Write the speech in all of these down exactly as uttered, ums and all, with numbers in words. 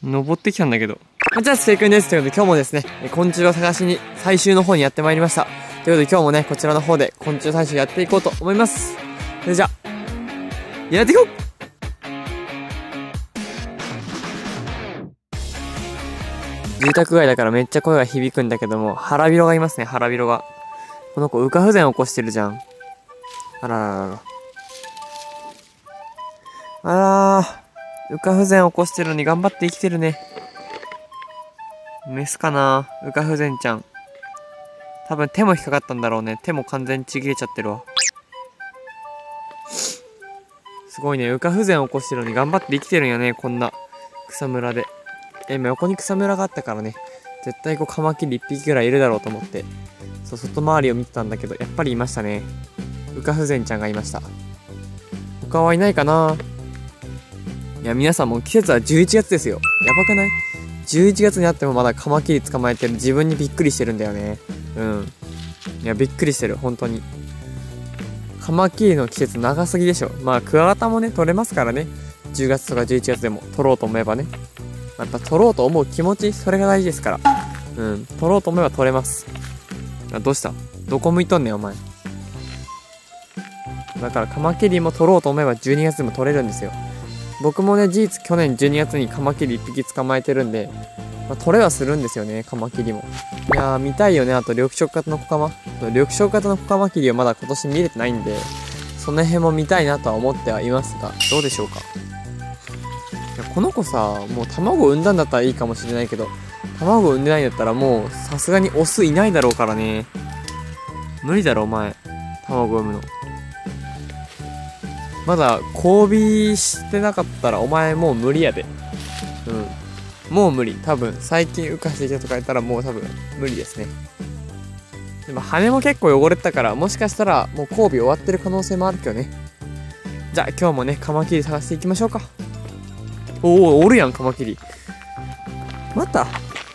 登ってきたんだけど。じゃあ、正解です。ということで、今日もですね、昆虫を探しに最終の方にやってまいりました。ということで、今日もね、こちらの方で昆虫採集やっていこうと思います。それじゃあ、やっていこう。住宅街だからめっちゃ声が響くんだけども、腹広がいますね、腹広が。この子、羽化不全起こしてるじゃん。あらららら。あらー、羽化不全起こしてるのに頑張って生きてるね。メスかな、羽化不全ちゃん。多分手も引っかかったんだろうね。手も完全にちぎれちゃってるわ。すごいね、羽化不全起こしてるのに頑張って生きてるんよね、こんな草むらで。今横に草むらがあったからね、絶対こうカマキリいっぴきぐらいいるだろうと思って、そう、外回りを見てたんだけど、やっぱりいましたね。羽化不全ちゃんがいました。他はいないかな。いや、皆さんもう季節はじゅういちがつですよ。やばくない？ じゅういち 月になってもまだカマキリ捕まえてる自分にびっくりしてるんだよね。うん。いや、びっくりしてる、本当に。カマキリの季節長すぎでしょ。まあ、クワガタもね、取れますからね。じゅうがつとかじゅういちがつでも取ろうと思えばね。やっぱ取ろうと思う気持ち、それが大事ですから。うん。取ろうと思えば取れます。あ、どうした？どこ向いとんねん、お前。だからカマキリも取ろうと思えばじゅうにがつでも取れるんですよ。僕もね、事実去年じゅうにがつにカマキリいっぴき捕まえてるんで、まあ、取れはするんですよね、カマキリも。いやー、見たいよね。あと緑色型のコカマ。緑色型のコカマキリをまだ今年見れてないんで、その辺も見たいなとは思ってはいますが、どうでしょうか。いや、この子さ、もう卵を産んだんだったらいいかもしれないけど、卵を産んでないんだったらもうさすがにオスいないだろうからね。無理だろお前、卵産むの。まだ交尾してなかったらお前もう無理やで。うん、もう無理。多分最近羽化してきたとか言ったらもう多分無理ですね。でも羽も結構汚れてたから、もしかしたらもう交尾終わってる可能性もあるけどね。じゃあ今日もね、カマキリ探していきましょうか。おお、おるやんカマキリ。また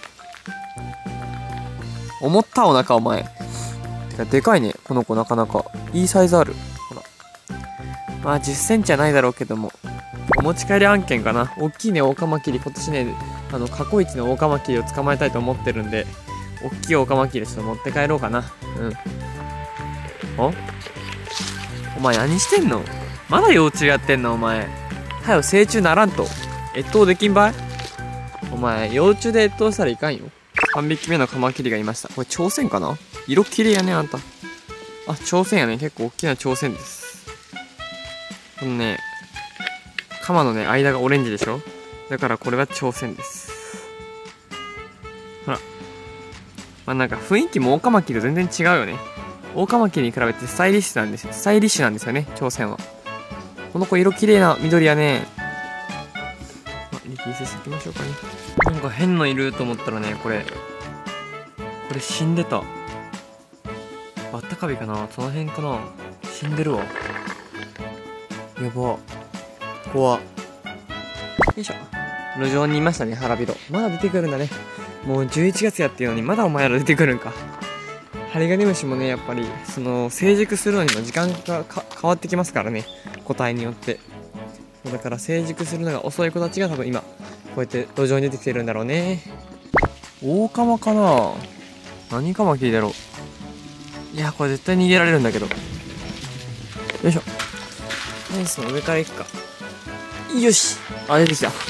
思ったお腹お前。てかでかいね、この子。なかなかいいサイズある。ほら、まあじゅっセンチはないだろうけども、お持ち帰り案件かな。大きいね、オオカマキリ。今年ね、あの過去一のオオカマキリを捕まえたいと思ってるんで、大きいオオカマキリちょっと持って帰ろうかな。うん。おお前何してんの？まだ幼虫やってんのお前。はよ成虫ならんと。越冬できんばい？お前幼虫で越冬したらいかんよ。さんびきめのカマキリがいました。これ朝鮮かな？色綺麗やね、あんた。あ、朝鮮やね。結構大きな朝鮮です。このね、カマのね、間がオレンジでしょ？だからこれは朝鮮です。ほら。まあなんか雰囲気もオオカマキリと全然違うよね。オオカマキリに比べてスタイリッシュなんですよ。スタイリッシュなんですよね、朝鮮は。この子色綺麗な緑やね。まあ、リピースしていきましょうかね。なんか変のいると思ったらね、これ。これ死んでた。バッタカビかな？その辺かな？死んでるわ。やば。怖っ。よいしょ。路上にいましたね、腹広。まだ出てくるんだね。もうじゅういちがつやっていうのにまだお前ら出てくるんか。ハリガネムシもね、やっぱりその成熟するのにも時間がか変わってきますからね、個体によって。だから成熟するのが遅い子たちが多分今こうやって路上に出てきてるんだろうね。オオカマかな？何カマキリだろう。いや、これ絶対逃げられるんだけど。よいしょ。フェンスの上から行くか。よし。あ、出てきた。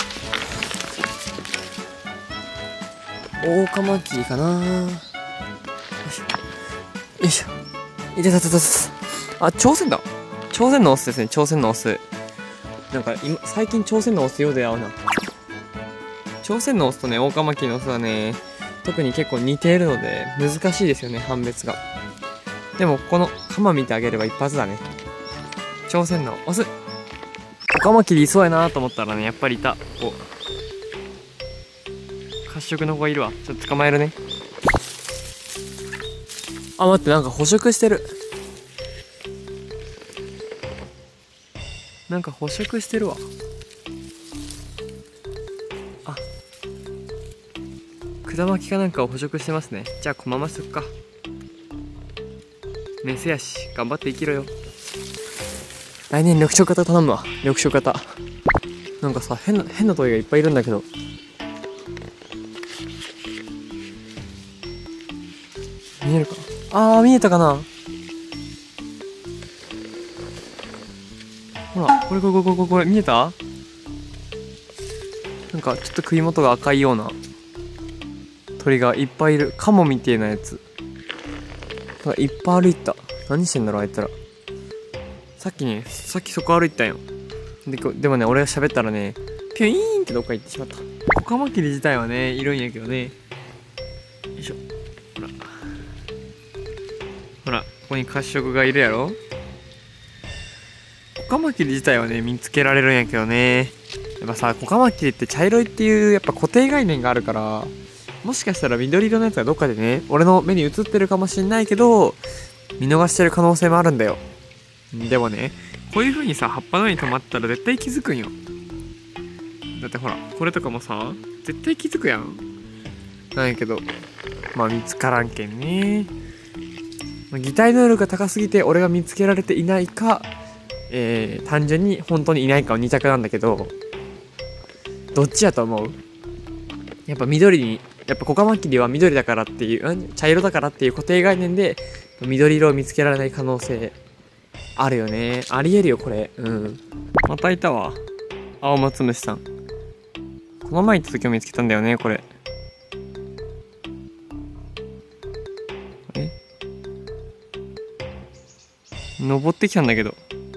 オオカマキリかな。よいしょ。よいしょ。いてたたたた。あ、朝鮮だ。朝鮮のオスですね、朝鮮のオス。なんか今、最近朝鮮のオスようで会うな。朝鮮のオスとね、オオカマキリのオスはね、特に結構似ているので、難しいですよね、判別が。でも、このカマ見てあげれば一発だね。朝鮮のオス。オカマキリいそうやなと思ったらね、やっぱりいた。お、褐色の子がいるわ。ちょっと捕まえるね。あ、待って、なんか捕食してる。なんか捕食してるわ。あ、管巻きかなんかを捕食してますね。じゃあこまましとくか。メスやし頑張って生きろよ。来年緑色型頼むわ。緑色型。なんかさ、変な変なトイがいっぱいいるんだけど、 見えるか。あー、見えたかな。ほら、これこれこれこれこれ、見えた？なんか、ちょっと首元が赤いような鳥がいっぱいいる。カモみてえなやつ。なんかいっぱい歩いた。何してんだろう、あいつら。さっきね、さっきそこ歩いたんよ。で、でもね、俺が喋ったらね、ピュイーンってどっか行ってしまった。コカマキリ自体はね、いるんやけどね。よいしょ。ほら。ほら、ここに褐色がいるやろ。コカマキリ自体はね、見つけられるんやけどね。やっぱさ、コカマキリって茶色いっていう、やっぱ固定概念があるから、もしかしたら緑色のやつがどっかでね、俺の目に映ってるかもしんないけど、見逃してる可能性もあるんだよ。でもね、こういう風にさ、葉っぱの上に止まったら絶対気づくんよ。だってほら、これとかもさ、絶対気づくやん。なんやけど、まあ見つからんけんね。まあ、擬態能力が高すぎて俺が見つけられていないか、えー、単純に本当にいないかはに択なんだけど、どっちやと思う？やっぱ緑に、やっぱコカマキリは緑だからっていう、茶色だからっていう固定概念で、緑色を見つけられない可能性、あるよね。ありえるよ、これ。うん。またいたわ。青松虫さん。この前行った時を見つけたんだよね、これ。え？登ってきたんだけど。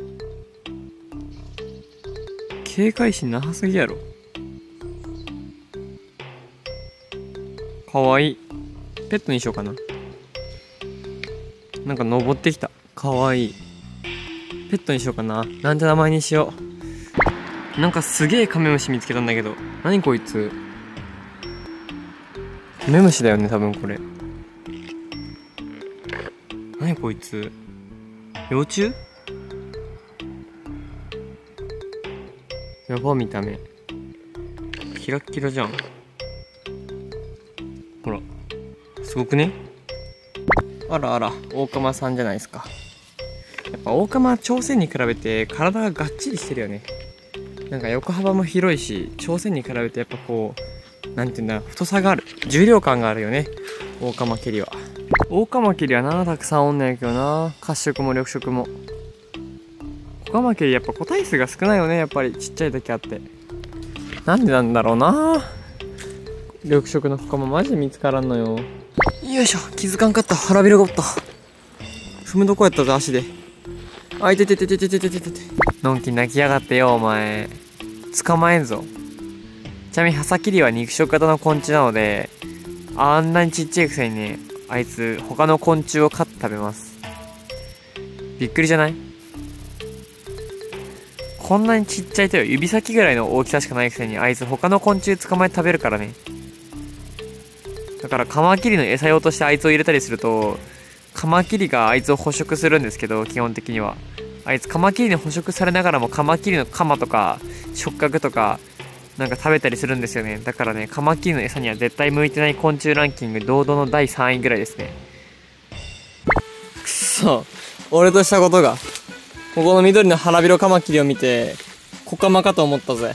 警戒心なさすぎやろ。かわいい。ペットにしようかな。なんか登ってきた。かわいい。ペットにしようかな。なんて名前にしよう。なんかすげえカメムシ見つけたんだけど。何こいつ。カメムシだよね、多分これ。何こいつ。幼虫？やば、見た目。キラッキラじゃん。ほら。すごくね？あらあら、オオカマさんじゃないですか。やっぱオオカマは朝鮮に比べて体ががっちりしてるよね。なんか横幅も広いし、朝鮮に比べてやっぱこう、なんていうんだ、太さがある。重量感があるよね。オオカマキリは。オオカマキリはな、たくさんおんねんやけどな。褐色も緑色も。コカマキリやっぱ個体数が少ないよね。やっぱりちっちゃい時あって。なんでなんだろうな。緑色のコカママジで見つからんのよ。よいしょ、気づかんかった。腹びろがおった。踏むどこやったぞ、足で。あ、いてててててててててて。のんき泣きやがってよ、お前。捕まえんぞ。ちなみにハサキリは肉食型の昆虫なので、あんなにちっちゃいくせにね、あいつ他の昆虫を飼って食べます。びっくりじゃない？こんなにちっちゃいとよ、指先ぐらいの大きさしかないくせに、あいつ他の昆虫捕まえて食べるからね。だからカマキリの餌用としてあいつを入れたりすると、カマキリがあいつを捕食するんですけど、基本的にはあいつカマキリに捕食されながらもカマキリのカマとか触覚とかなんか食べたりするんですよね。だからね、カマキリの餌には絶対向いてない昆虫ランキング堂々のだいさんいぐらいですね。くそ、俺としたことがここの緑の腹びろカマキリを見てコカマかと思ったぜ。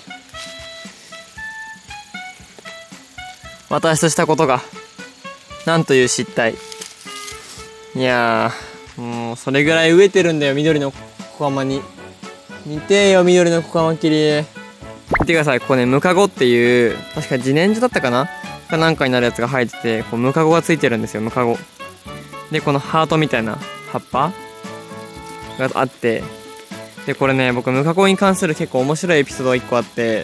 私としたことがなんという失態。いやー、もうそれぐらい飢えてるんだよ、緑のコカマに。見てよ、緑のコカマキリ。見てください、ここね、ムカゴっていう、確か自然薯だったかなかなんかになるやつが生えてて、こうムカゴがついてるんですよ、ムカゴ。で、このハートみたいな葉っぱがあって、で、これね、僕、ムカゴに関する結構面白いエピソードがいっこあって、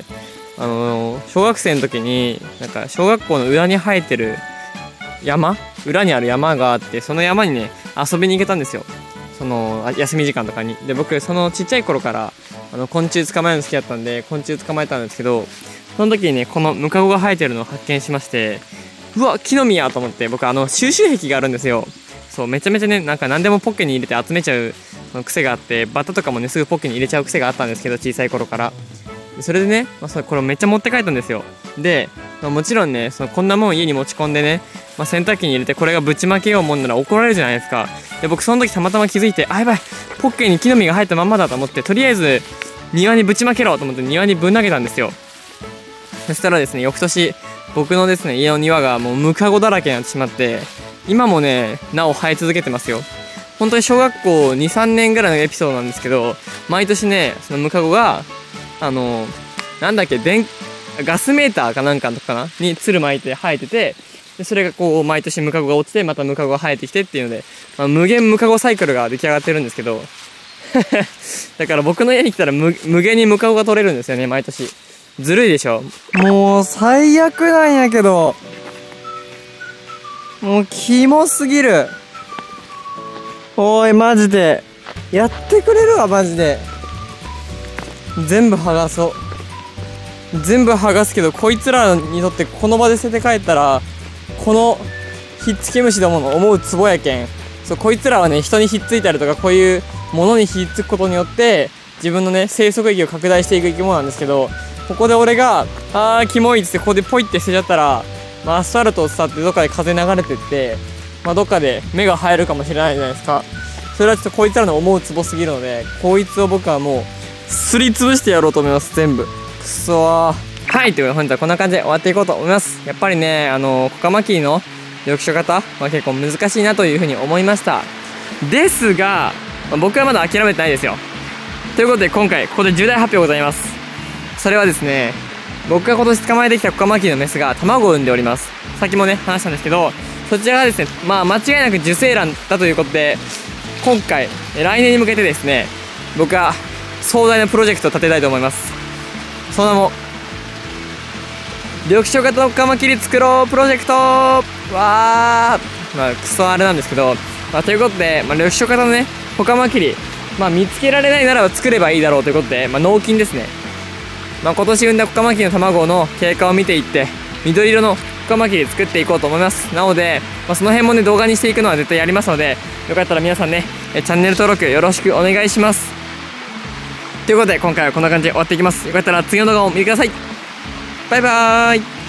あのー、小学生の時に、なんか、小学校の裏に生えてる山裏にある山があって、その山にね、遊びに行けたんですよ。その、休み時間とかに。で、僕、そのちっちゃい頃から、あの、昆虫捕まえるの好きだったんで、昆虫捕まえたんですけど、その時にね、このムカゴが生えてるのを発見しまして、うわ、木の実やと思って、僕、あの、収集癖があるんですよ。そう、めちゃめちゃね、なんか何でもポッケに入れて集めちゃう癖があって、バッタとかもね、すぐポッケに入れちゃう癖があったんですけど、小さい頃から。それでね、まあ、それこれめっちゃ持って帰ったんですよ。で、まあ、もちろんね、そのこんなもん家に持ち込んでね、まあ、洗濯機に入れてこれがぶちまけようもんなら怒られるじゃないですか。で、僕その時たまたま気づいて、あ、やばい、ポッケに木の実が入ったまんまだと思って、とりあえず庭にぶちまけろと思って庭にぶん投げたんですよ。そしたらですね、翌年僕のですね、家の庭がもうムカゴだらけになってしまって、 今もねなお生え続けてますよ。本当に小学校にさんねんぐらいのエピソードなんですけど、毎年ねそのムカゴがあのなんだっけ電ガスメーターかなんかのとかなにつる巻いて生えてて、でそれがこう毎年ムカゴが落ちてまたムカゴが生えてきてっていうので、まあ、無限ムカゴサイクルが出来上がってるんですけどだから僕の家に来たら 無, 無限にムカゴが取れるんですよね毎年。ずるいでしょ。もう最悪なんやけど、もうキモすぎる。おいマジでやってくれるわマジで。全部剥がそう。全部剥がすけど、こいつらにとってこの場で捨てて帰ったらこのひっつき虫どもの思うツボやけん。そう、こいつらはね人にひっついたりとかこういうものにひっつくことによって自分のね生息域を拡大していく生き物なんですけど、ここで俺があーキモいっつってここでポイって捨てちゃったら、まあ、アスファルトを伝ってどっかで風流れてって、まあ、どっかで芽が生えるかもしれないじゃないですか。それはちょっとこいつらの思うツボすぎるので、こいつを僕はもうすりつぶしてやろうと思います。全部くそー。はい、ということで本日はこんな感じで終わっていこうと思います。やっぱりねあのコカマキリの読書型は結構難しいなというふうに思いました。ですが、まあ、僕はまだ諦めてないですよ。ということで今回ここで重大発表ございます。それはですね、僕が今年捕まえてきたコカマキリのメスが卵を産んでおります。さっきもね話したんですけど、そちらがですねまあ間違いなく受精卵だということで、今回来年に向けてですね僕は壮大なプロジェクトを立てたいと思います。その名も緑色型のカマキリ作ろうプロジェクト。わー、まあクソあれなんですけど、まあ、ということで、まあ、緑色型のねコカマキリ、まあ、見つけられないならば作ればいいだろうということで、まあ、納金ですね。まあ、今年産んだコカマキリの卵の経過を見ていって緑色のコカマキリ作っていこうと思います。なので、まあ、その辺もね動画にしていくのは絶対やりますので、よかったら皆さんねチャンネル登録よろしくお願いします。ということで今回はこんな感じで終わっていきます。よかったら次の動画を見てください。バイバーイ。